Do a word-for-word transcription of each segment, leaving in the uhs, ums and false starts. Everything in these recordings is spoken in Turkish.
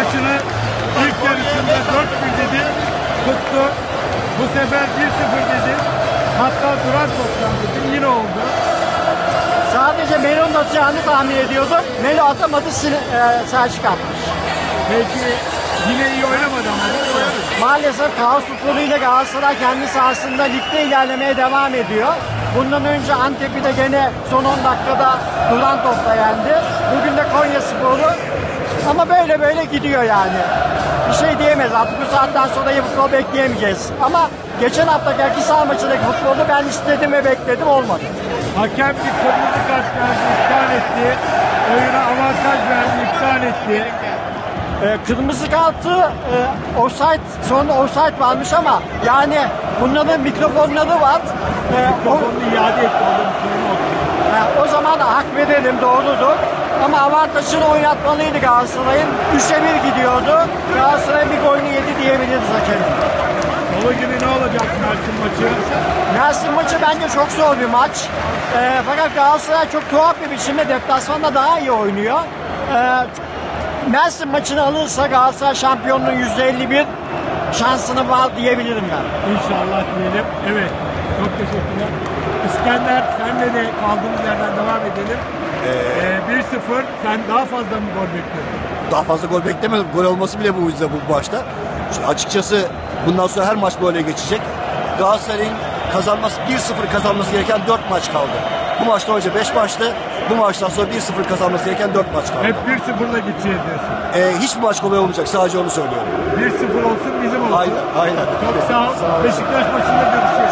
maçını ilk yarısında dört bir dedi, tuttu. Bu sefer bir sıfır dedi. Hatta duran toptan dedi. Yine oldu. Sadece Melo'nun atacağını tahmin ediyordum. Melo atamadı, e, Selçuk atmış. Belki yine iyi oynamadı ama. Maalesef kaos futboluyla Galatasaray kendi sahasında ligde ilerlemeye devam ediyor. Bundan önce Antep'i de gene son on dakikada duran topla yendi. Bugün de Konyaspor'u, ama böyle böyle gidiyor yani. Bir şey diyemeyiz. Artık bu saatten sonra iyi futbol bekleyemeyeceğiz. Ama geçen haftaki iki saha maçındaki futbolu ben istedim ve bekledim, olmadı. Hakem bir kırmızı kart verdi, iptal etti. Oyuna avantaj verdi, iptal etti. Ee, kırmızı kartı e, offside, sonra offside varmış ama yani bunların mikrofonları var. Ee, Mikrofonunu iade etti. o, e, o zaman hak verelim, doğrudur. Ama avantajını oynatmalıydı Galatasaray'ın. üçe bir gidiyordu. Galatasaray bir golünü yedi diyebiliriz hakemin. Salı günü ne olacak Mersin maçı? Mersin maçı bence çok zor bir maç. E, fakat Galatasaray çok tuhaf bir biçimde deplasmanda daha iyi oynuyor. E, Mersin maçını alırsa Galatasaray şampiyonluğun yüzde elli bir şansını var diyebilirim ben. İnşallah diyelim. Evet. Çok teşekkürler. İskender, senle de kaldığımız yerden devam edelim. Ee, ee, bir sıfır. Sen daha fazla mı gol bekliyordun? Daha fazla gol beklemedim. Gol olması bile bu bize bu maçta. Açıkçası bundan sonra her maç böyle geçecek. Galatasaray'ın kazanması, bir sıfır kazanması gereken dört maç kaldı. Bu maçtan önce beş maçtı. Bu maçtan sonra bir sıfır kazanması gereken dört maç kaldı. Hep bir sıfırla gideceğiz diyorsun. Ee, hiçbir maç kolay olmayacak. Sadece onu söylüyorum. bir sıfır olsun, bizim olsun. Aynen, aynen. Çok sağ ol. Sağ Beşiktaş maçında görüşürüz.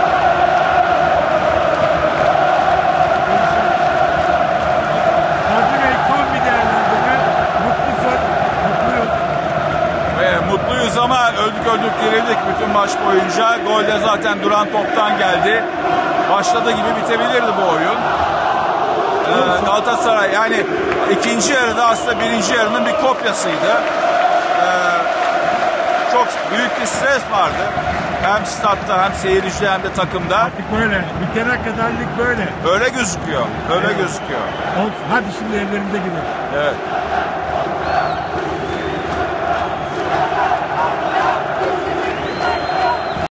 Hacı Bey, son bir değerlendirme. Mutlusun. Mutluyuz. Ve mutluyuz ama öldük öldük dirildik bütün maç boyunca. Gol de zaten duran toptan geldi. Başladığı gibi bitebilirdi bu oyun. Ee, Galatasaray yani ikinci yarıda aslında birinci yarının bir kopyasıydı. Ee, çok büyük bir stres vardı. Hem statta hem seyircide hem de takımda. Artık böyle. Bitene kadar lig böyle. Öyle gözüküyor. Öyle Evet. gözüküyor. Olsun. Hadi şimdi evlerimize gidelim. Evet.